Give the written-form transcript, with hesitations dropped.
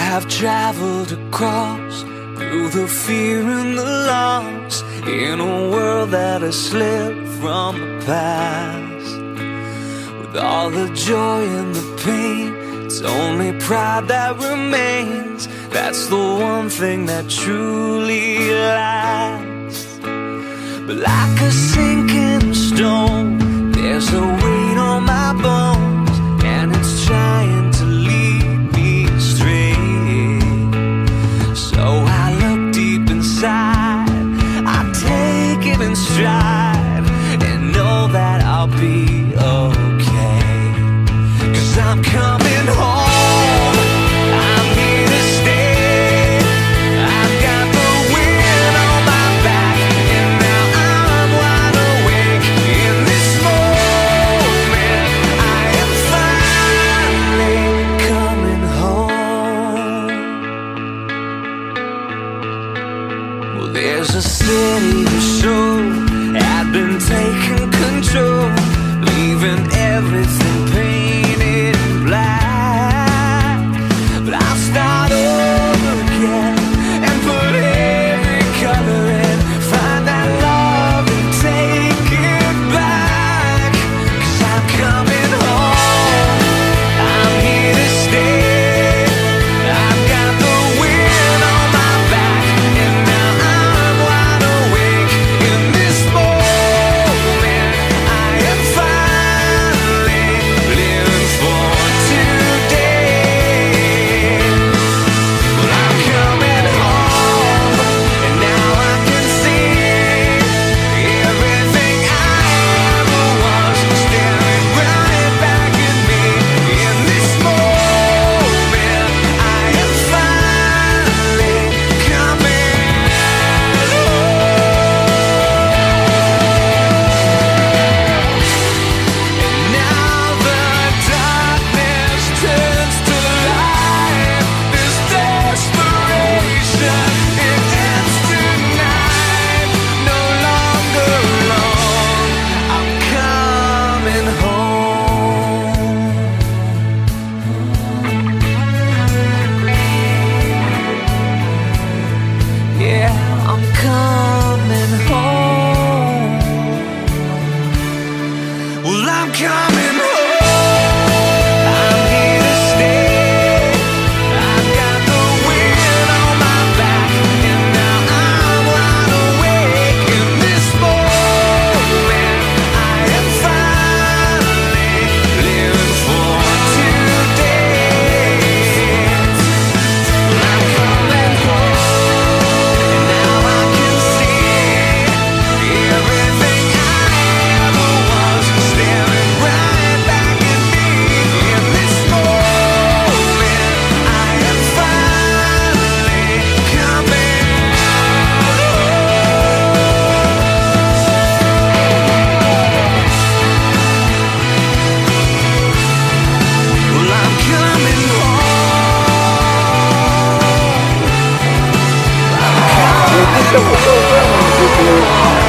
have traveled across through the fear and the loss, in a world that has slipped from the past. With all the joy and the pain, it's only pride that remains. That's the one thing that truly lasts. But like a sinking stone, there's a weight on my bones, and it's trying to lead me astray. So I look deep inside, I take it in stride, and know that I'll be okay. 'Cause I'm coming home, I'm here to stay. I've got the wind on my back, and now I'm wide awake. In this moment, I am finally coming home. Well, there's a city or so had been taking control, leaving everything painted black. But I'll start over again and put every color in, find that love and take it back. 'Cause I'm coming home, I'm here to stay. I've got the wind on my back, and now I'm wide awake. In this moment, I am finally living for today. Well, I'm coming home, and now I can see everything I ever was staring right back at me. In this moment, I am finally coming home. And now the darkness turns to light. This desperation, it ends tonight. No longer alone, I'm coming home. Yeah, I'm coming home. Well, I'm coming home, I'm here to stay. I've got the wind on my back, and now I'm wide awake. In this moment, I am finally living for today. Well, I'm coming home, and now I can see everything I ever was staring right back at me. In this moment, I am finally coming home. Well, I'm coming home.